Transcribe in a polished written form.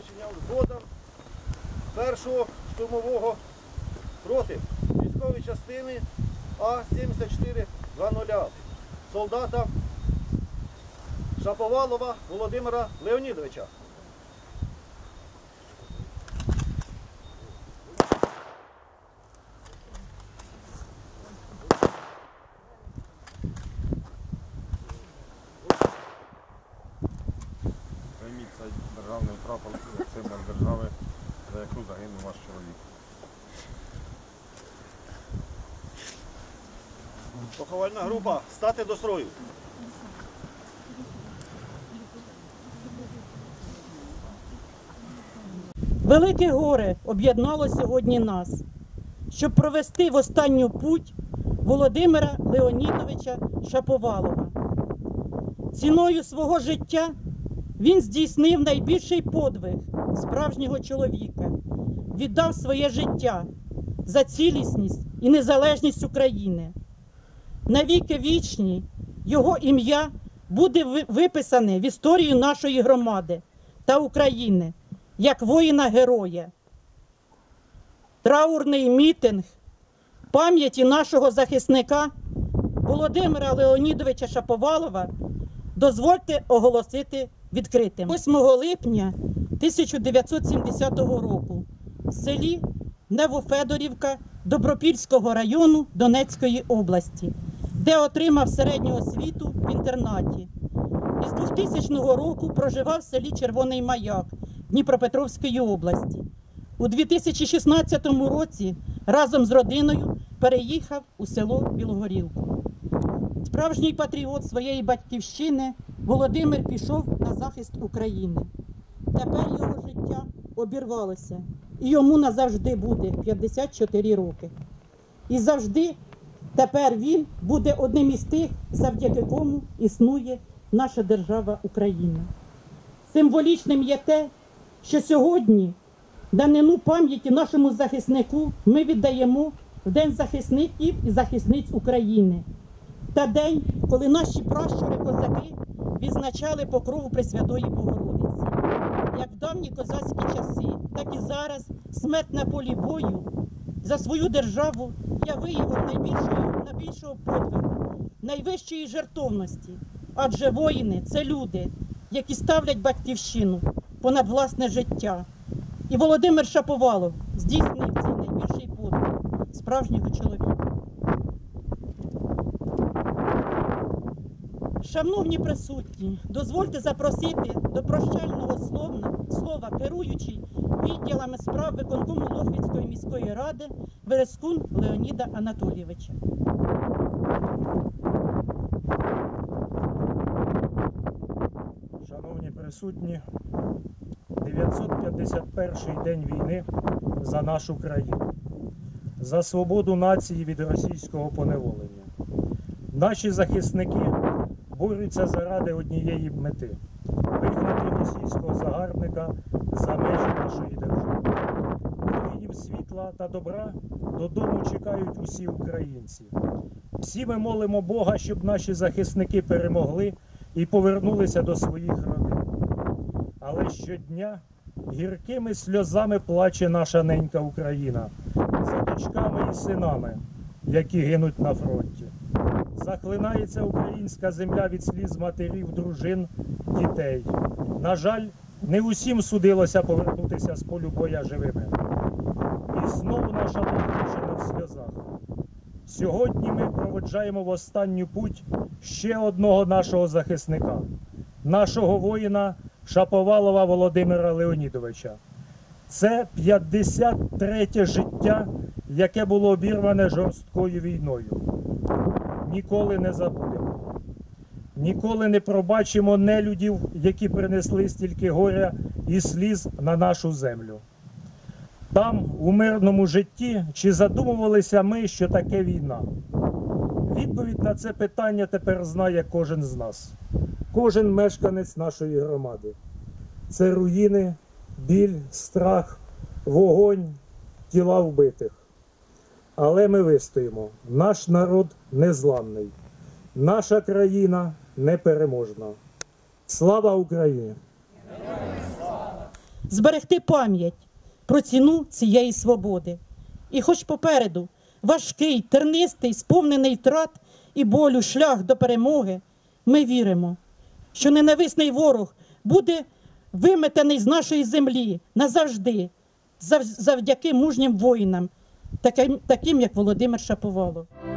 забезпечення взводом 1-го штурмового проти військової частини А-7420 солдата Шаповалова Володимира Леонідовича. Прийміть цей державний прапор, символ держави, за яку загинув ваш чоловік. Поховальна група, стати до строю. Велике горе об'єднало сьогодні нас, щоб провести в останню путь Володимира Леонідовича Шаповалова. Ціною свого життя він здійснив найбільший подвиг справжнього чоловіка, віддав своє життя за цілісність і незалежність України. Навіки вічні його ім'я буде виписане в історію нашої громади та України як воїна-героя. Траурний мітинг пам'яті нашого захисника Володимира Леонідовича Шаповалова дозвольте оголосити відкритим. 8 липня 1970 року в селі Новофедорівка Добропільського району Донецької області, де отримав середню освіту в інтернаті. Із 2000 року проживав в селі Червоний Маяк Дніпропетровської області. У 2016 році разом з родиною переїхав у село Білогорівку. Справжній патріот своєї батьківщини Володимир пішов на захист України. Тепер його життя обірвалося, і йому назавжди буде 54 роки. І завжди тепер він буде одним із тих, завдяки кому існує наша держава Україна. Символічним є те, що сьогодні данину пам'яті нашому захиснику ми віддаємо в День захисників і захисниць України. Та день, коли наші пращури-козаки відзначали покрову Пресвятої Богородиці. Як в давні козацькі часи, так і зараз смерть на полі бою за свою державу я виявив найбільшого подвигу, найвищої жертовності. Адже воїни – це люди, які ставлять батьківщину понад власне життя. І Володимир Шаповалов здійснив цей найбільший подвиг справжнього чоловіка. Шановні присутні, дозвольте запросити до прощального слова керуючий відділами справ виконкому Лохвицької міської ради Верескун Леоніда Анатолійовича. Шановні присутні, 951-й день війни за нашу країну, за свободу нації від російського поневолення. Наші захисники борються заради однієї мети – вигнати російського загарбника за межі нашої держави. Воїнів світла та добра додому чекають усі українці. Всі ми молимо Бога, щоб наші захисники перемогли і повернулися до своїх родин. Але щодня гіркими сльозами плаче наша ненька Україна за дочками і синами, які гинуть на фронті. Захлинається українська земля від сліз матерів, дружин, дітей. На жаль, не усім судилося повернутися з полю боя живими. І знову наша Лохвиччина в сльозах. Сьогодні ми проводжаємо в останню путь ще одного нашого захисника, нашого воїна Шаповалова Володимира Леонідовича. Це 53-те життя, яке було обірване жорсткою війною. Ніколи не забудемо. Ніколи не пробачимо нелюдів, які принесли стільки горя і сліз на нашу землю. Там, у мирному житті, чи задумувалися ми, що таке війна? Відповідь на це питання тепер знає кожен з нас. Кожен мешканець нашої громади. Це руїни, біль, страх, вогонь, тіла вбитих. Але ми вистоїмо. Наш народ незламний. Наша країна непереможна. Слава Україні! зберегти пам'ять про ціну цієї свободи. І хоч попереду важкий, тернистий, сповнений втрат і болю шлях до перемоги, ми віримо, що ненависний ворог буде виметений з нашої землі назавжди, завдяки мужнім воїнам, таким як Володимир Шаповалов.